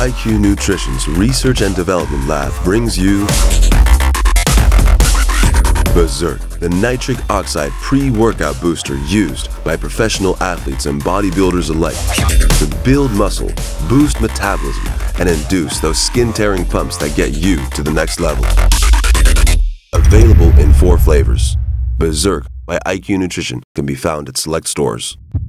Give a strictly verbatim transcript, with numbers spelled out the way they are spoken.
I Q Nutrition's Research and Development Lab brings you Bezerk, the nitric oxide pre-workout booster used by professional athletes and bodybuilders alike to build muscle, boost metabolism, and induce those skin-tearing pumps that get you to the next level. Available in four flavors. Bezerk by I Q Nutrition can be found at select stores.